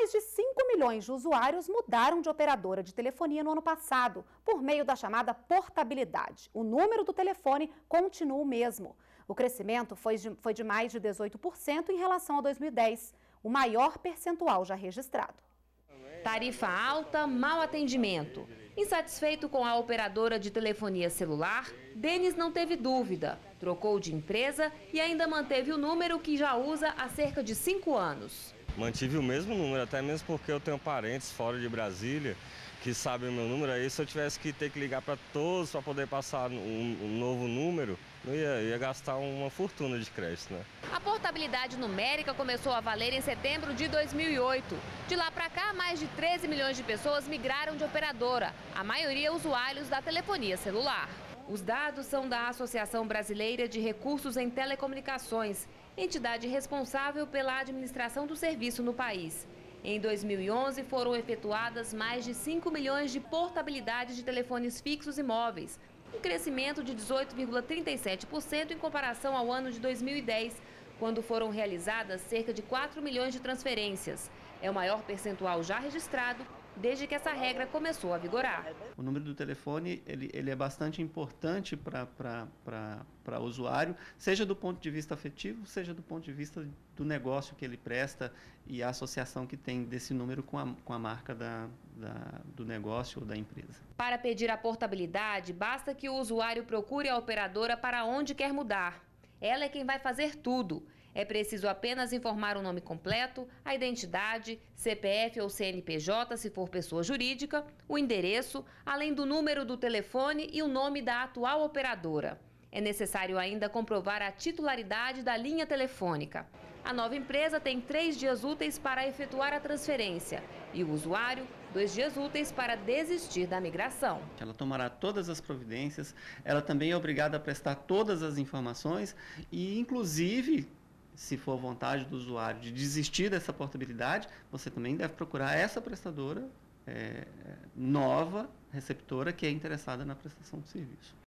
Mais de 5 milhões de usuários mudaram de operadora de telefonia no ano passado, por meio da chamada portabilidade. O número do telefone continua o mesmo. O crescimento foi de mais de 18% em relação a 2010, o maior percentual já registrado. Tarifa alta, mau atendimento. Insatisfeito com a operadora de telefonia celular, Denis não teve dúvida. Trocou de empresa e ainda manteve o número que já usa há cerca de 5 anos. Mantive o mesmo número, até mesmo porque eu tenho parentes fora de Brasília que sabem o meu número. Aí se eu tivesse que ter que ligar para todos para poder passar um novo número, eu ia gastar uma fortuna de crédito, né? A portabilidade numérica começou a valer em setembro de 2008. De lá para cá, mais de 13 milhões de pessoas migraram de operadora, a maioria usuários da telefonia celular. Os dados são da Associação Brasileira de Recursos em Telecomunicações, entidade responsável pela administração do serviço no país. Em 2011, foram efetuadas mais de 5 milhões de portabilidades de telefones fixos e móveis, um crescimento de 18,37% em comparação ao ano de 2010, quando foram realizadas cerca de 4 milhões de transferências. É o maior percentual já registrado desde que essa regra começou a vigorar. O número do telefone ele é bastante importante para o usuário, seja do ponto de vista afetivo, seja do ponto de vista do negócio que ele presta e a associação que tem desse número com a marca do negócio ou da empresa. Para pedir a portabilidade, basta que o usuário procure a operadora para onde quer mudar. Ela é quem vai fazer tudo. É preciso apenas informar o nome completo, a identidade, CPF ou CNPJ, se for pessoa jurídica, o endereço, além do número do telefone e o nome da atual operadora. É necessário ainda comprovar a titularidade da linha telefônica. A nova empresa tem 3 dias úteis para efetuar a transferência e o usuário 2 dias úteis para desistir da migração. Ela tomará todas as providências, ela também é obrigada a prestar todas as informações e, inclusive, se for vontade do usuário de desistir dessa portabilidade, você também deve procurar essa prestadora nova, receptora, que é interessada na prestação do serviço.